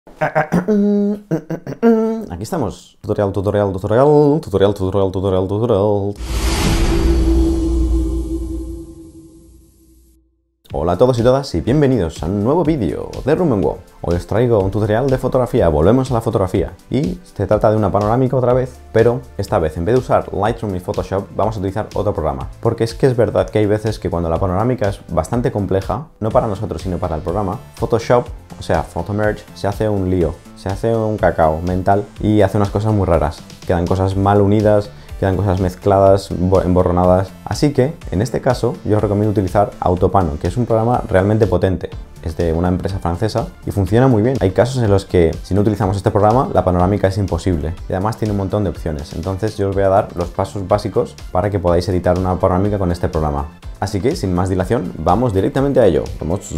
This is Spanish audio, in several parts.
Aquí estamos. Tutorial. Hola a todos y todas y bienvenidos a un nuevo vídeo de Rummenwo. Hoy os traigo un tutorial de fotografía, volvemos a la fotografía y se trata de una panorámica otra vez, pero esta vez en vez de usar Lightroom y Photoshop vamos a utilizar otro programa, porque es que es verdad que hay veces que cuando la panorámica es bastante compleja, no para nosotros sino para el programa, Photoshop, o sea Photomerge, se hace un lío, se hace un cacao mental y hace unas cosas muy raras, quedan cosas mal unidas, quedan cosas mezcladas, emborronadas. Así que, en este caso, yo os recomiendo utilizar Autopano, que es un programa realmente potente. Es de una empresa francesa y funciona muy bien. Hay casos en los que, si no utilizamos este programa, la panorámica es imposible. Y además tiene un montón de opciones. Entonces yo os voy a dar los pasos básicos para que podáis editar una panorámica con este programa. Así que, sin más dilación, vamos directamente a ello. Vamos.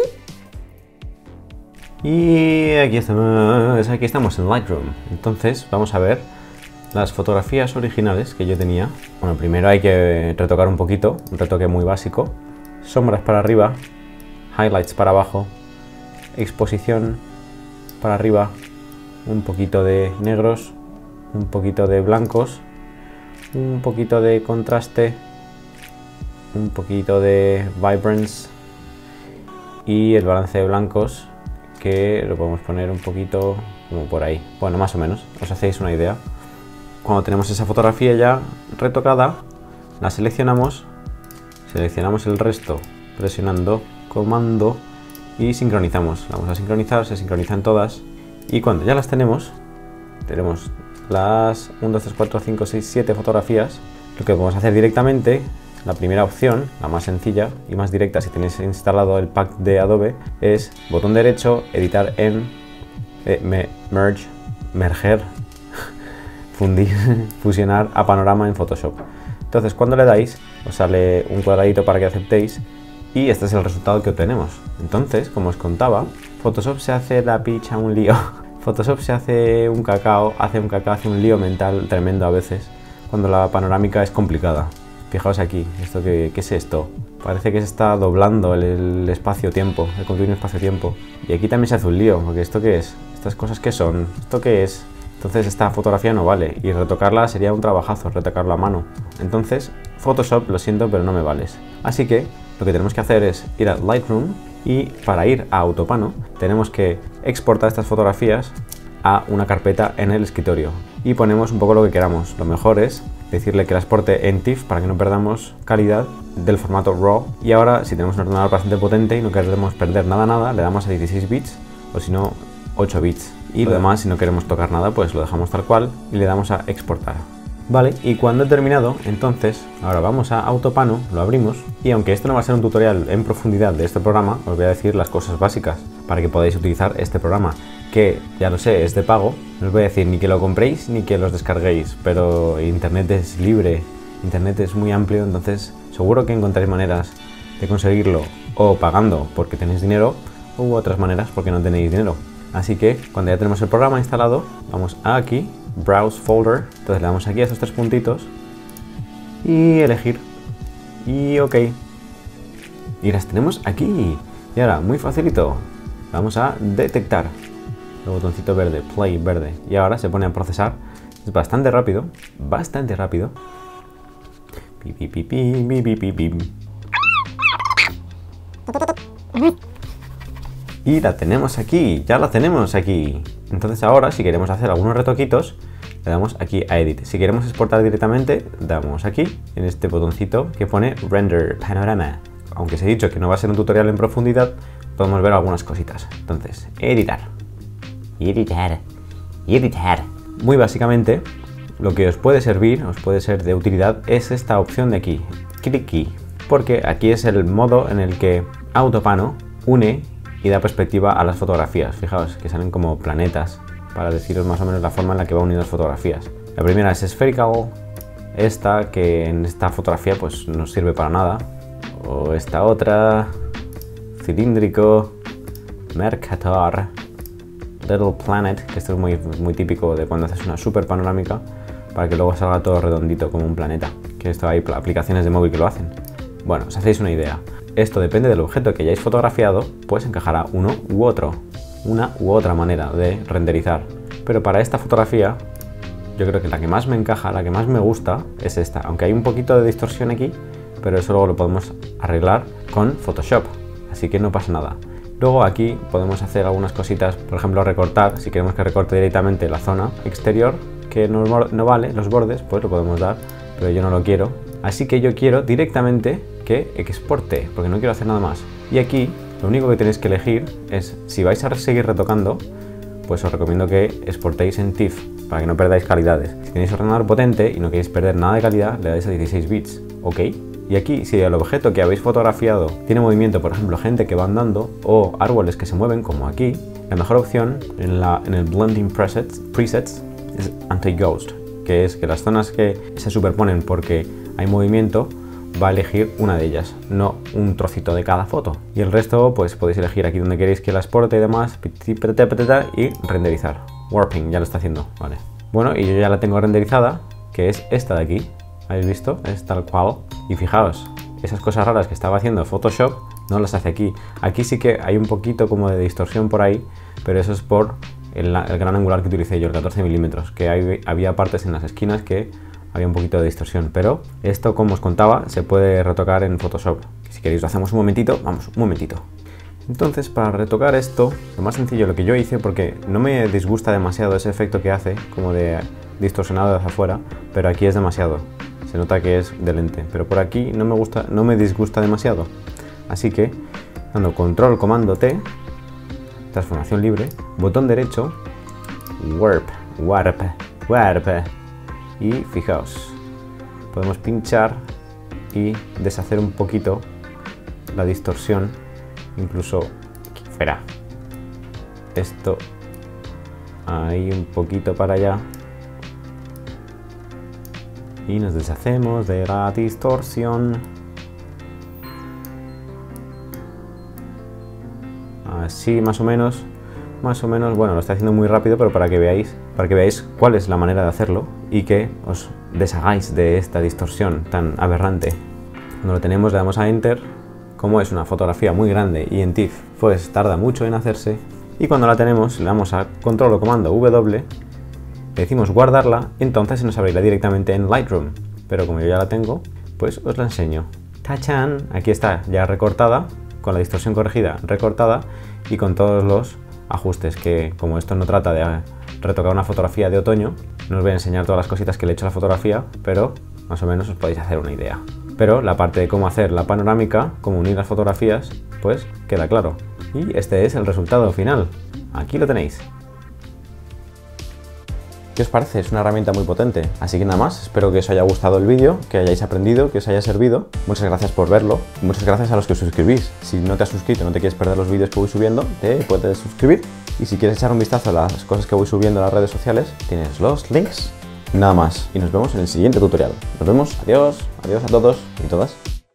Y aquí estamos en Lightroom. Entonces, vamos a ver las fotografías originales que yo tenía. Bueno, primero hay que retocar un poquito, un retoque muy básico. Sombras para arriba, highlights para abajo, exposición para arriba, un poquito de negros, un poquito de blancos, un poquito de contraste, un poquito de vibrance y el balance de blancos que lo podemos poner un poquito como por ahí. Bueno, más o menos, os hacéis una idea. Cuando tenemos esa fotografía ya retocada, la seleccionamos el resto presionando comando y sincronizamos. Vamos a sincronizar, se sincronizan todas y cuando ya las tenemos las 1, 2, 3, 4, 5, 6, 7 fotografías. Lo que podemos hacer directamente, la primera opción, la más sencilla y más directa si tenéis instalado el pack de Adobe, es botón derecho, editar en merger, fundir, fusionar a panorama en Photoshop. Entonces cuando le dais os sale un cuadradito para que aceptéis y este es el resultado que obtenemos. Entonces, como os contaba, Photoshop se hace la picha un lío. Photoshop se hace un cacao, hace un lío mental tremendo a veces cuando la panorámica es complicada. Fijaos aquí, ¿esto qué es esto? Parece que se está doblando el espacio-tiempo, el continuo espacio-tiempo. Y aquí también se hace un lío, porque ¿esto qué es? ¿Estas cosas qué son? ¿Esto qué es? Entonces esta fotografía no vale y retocarla sería un trabajazo, retocarla a mano. Entonces Photoshop, lo siento, pero no me vales. Así que lo que tenemos que hacer es ir a Lightroom y para ir a Autopano tenemos que exportar estas fotografías a una carpeta en el escritorio y ponemos un poco lo que queramos. Lo mejor es decirle que la exporte en TIFF para que no perdamos calidad del formato RAW. Y ahora, si tenemos un ordenador bastante potente y no queremos perder nada, le damos a 16 bits o si no 8 bits. Y lo demás, si no queremos tocar nada, pues lo dejamos tal cual y le damos a exportar. Vale, y cuando he terminado, entonces, ahora vamos a Autopano, lo abrimos, y aunque esto no va a ser un tutorial en profundidad de este programa, os voy a decir las cosas básicas para que podáis utilizar este programa, que, ya lo sé, es de pago. No os voy a decir ni que lo compréis ni que los descarguéis, pero Internet es libre, Internet es muy amplio, entonces seguro que encontráis maneras de conseguirlo o pagando porque tenéis dinero, u otras maneras porque no tenéis dinero. Así que cuando ya tenemos el programa instalado, vamos a aquí, Browse Folder, entonces le damos aquí a estos tres puntitos y elegir y OK. Y las tenemos aquí. Y ahora, muy facilito, vamos a detectar el botoncito verde, play verde, y ahora se pone a procesar. Es bastante rápido, bastante rápido. Y la tenemos aquí, ya la tenemos aquí. Entonces ahora, si queremos hacer algunos retoquitos, le damos aquí a Edit. Si queremos exportar directamente, damos aquí, en este botoncito que pone Render Panorama. Aunque os he dicho que no va a ser un tutorial en profundidad, podemos ver algunas cositas. Entonces, editar. Muy básicamente, lo que os puede servir, os puede ser de utilidad, es esta opción de aquí, Click Key. Porque aquí es el modo en el que Autopano une y da perspectiva a las fotografías. Fijaos que salen como planetas para deciros más o menos la forma en la que va uniendo las fotografías. La primera es Spherical, esta que en esta fotografía pues no sirve para nada, o esta otra, cilíndrico, Mercator, Little Planet, que esto es muy típico de cuando haces una super panorámica para que luego salga todo redondito como un planeta, que esto hay aplicaciones de móvil que lo hacen. Bueno, os hacéis una idea. Esto depende del objeto que hayáis fotografiado, pues encajará uno u otro. una u otra manera de renderizar. Pero para esta fotografía, yo creo que la que más me encaja, la que más me gusta, es esta. Aunque hay un poquito de distorsión aquí, pero eso luego lo podemos arreglar con Photoshop, así que no pasa nada. Luego aquí podemos hacer algunas cositas, por ejemplo recortar, si queremos que recorte directamente la zona exterior, que no vale, los bordes, pues lo podemos dar, pero yo no lo quiero. Así que yo quiero directamente que exporte, porque no quiero hacer nada más. Y aquí lo único que tenéis que elegir es, si vais a seguir retocando, pues os recomiendo que exportéis en TIFF, para que no perdáis calidades. Si tenéis ordenador potente y no queréis perder nada de calidad, le dais a 16 bits, ¿ok? Y aquí, si el objeto que habéis fotografiado tiene movimiento, por ejemplo, gente que va andando o árboles que se mueven, como aquí, la mejor opción en el Blending Presets es Anti-Ghost, que es que las zonas que se superponen porque hay movimiento, va a elegir una de ellas, no un trocito de cada foto. Y el resto, pues podéis elegir aquí donde queréis que la exporte y demás, y renderizar. Warping, ya lo está haciendo, vale. Bueno, y yo ya la tengo renderizada, que es esta de aquí. ¿Habéis visto? Es tal cual. Y fijaos, esas cosas raras que estaba haciendo Photoshop no las hace aquí. Aquí sí que hay un poquito como de distorsión por ahí, pero eso es por el gran angular que utilicé yo, el 14 milímetros, que había partes en las esquinas que había un poquito de distorsión. Pero esto, como os contaba, se puede retocar en Photoshop. Si queréis lo hacemos un momentito, vamos, un momentito. Entonces, para retocar esto, lo más sencillo, lo que yo hice, porque no me disgusta demasiado ese efecto que hace, como de distorsionado hacia afuera, pero aquí es demasiado. Se nota que es de lente, pero por aquí no me disgusta demasiado. Así que, dando control comando T, transformación libre, botón derecho, warp, y fijaos, podemos pinchar y deshacer un poquito la distorsión, incluso aquí fuera. Esto ahí un poquito para allá. Y nos deshacemos de la distorsión. Así más o menos, bueno, lo estoy haciendo muy rápido, pero para que veáis cuál es la manera de hacerlo y que os deshagáis de esta distorsión tan aberrante. Cuando lo tenemos le damos a Enter. Como es una fotografía muy grande y en TIFF pues tarda mucho en hacerse, y cuando la tenemos le damos a control o comando W, le decimos guardarla, entonces se nos abrirá directamente en Lightroom, pero como yo ya la tengo, pues os la enseño. ¡Tachán! Aquí está ya recortada, con la distorsión corregida recortada y con todos los ajustes, que como esto no trata de retocar una fotografía de otoño, no os voy a enseñar todas las cositas que le he hecho a la fotografía, pero más o menos os podéis hacer una idea. Pero la parte de cómo hacer la panorámica, cómo unir las fotografías, pues queda claro. Y este es el resultado final. Aquí lo tenéis. ¿Qué os parece? Es una herramienta muy potente. Así que nada más, espero que os haya gustado el vídeo, que hayáis aprendido, que os haya servido. Muchas gracias por verlo. Muchas gracias a los que os suscribís. Si no te has suscrito, no te quieres perder los vídeos que voy subiendo, te puedes suscribir. Y si quieres echar un vistazo a las cosas que voy subiendo a las redes sociales, tienes los links. Nada más. Y nos vemos en el siguiente tutorial. Nos vemos. Adiós. Adiós a todos y todas.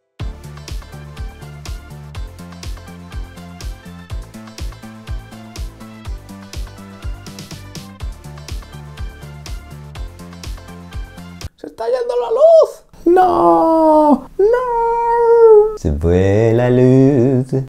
¡Se está yendo la luz! ¡No! ¡No! Se fue la luz.